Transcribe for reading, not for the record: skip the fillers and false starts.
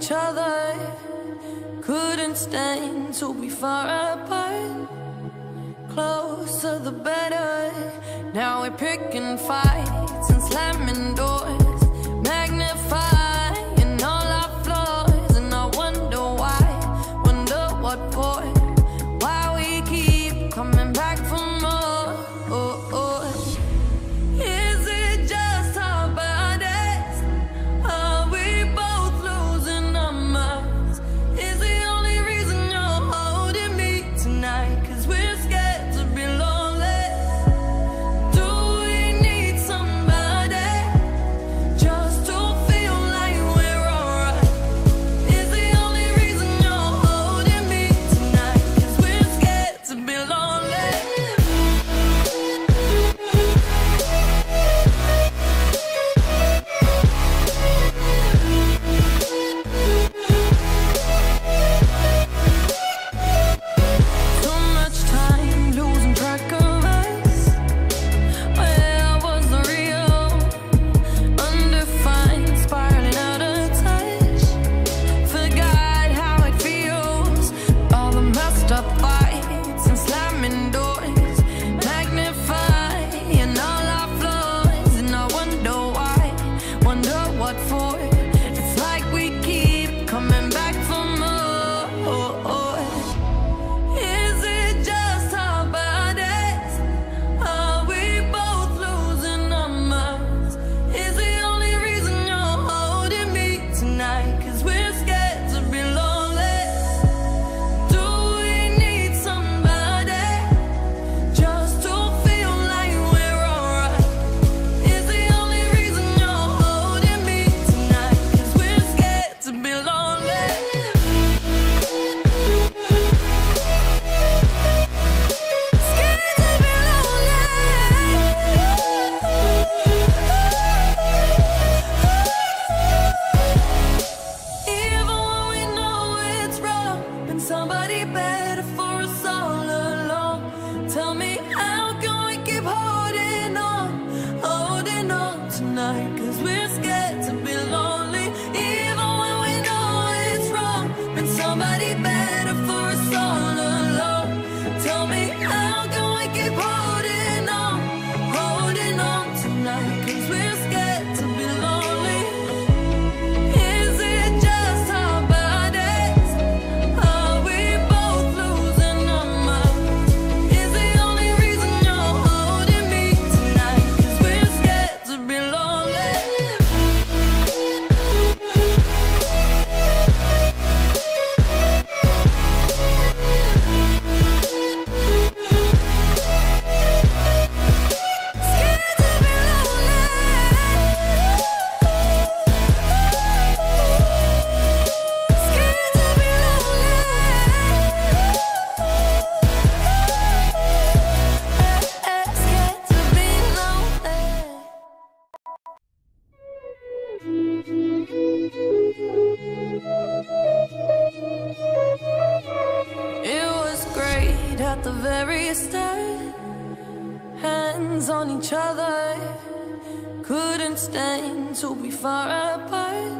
each other, couldn't stand to be far apart. Closer the better. Now we're picking fights and slamming doors, magnifying all our flaws. And I wonder why, wonder what for, why we keep coming back for more. Is it just our bodies? Are we both losing our minds? Is the only reason you're holding me tonight 'cause we're scared to be lonely? Do we need somebody just to feel like we're alright? Is the only reason you're holding me tonight 'cause we're scared to be lonely? Too much time losing track of us. Where was the real? Undefined, spiraling out of touch. Forgot how it feels. All the messed up fights and slamming doors, magnifying all our flaws. And I wonder why, wonder what for. It's like we keep coming back for more. Is it just our bodies? Are we both losing our minds? Is the only reason you're holding me tonight 'cause we're scared to be lonely? Do we need somebody just to feel like we're alright? Is the only reason you're holding me tonight 'cause we're scared to be lonely? Scared to be lonely. Even when we know it's wrong, been somebody better for us all along. Tell me, how can we keep holding on tonight? 'Cause we're scared to be lonely. Even when we know it's wrong, been somebody better for us all along. Tell me, how can we keep holding on tonight? 'Cause we're scared to be lonely. Is it just our bodies? Are we both losing our minds? Is the only reason you're holding me tonight 'cause we're scared to be lonely? Scared to be lonely. Scared to be lonely. Scared to be lonely. It was great at the very start, hands on each other, couldn't stand to be far apart.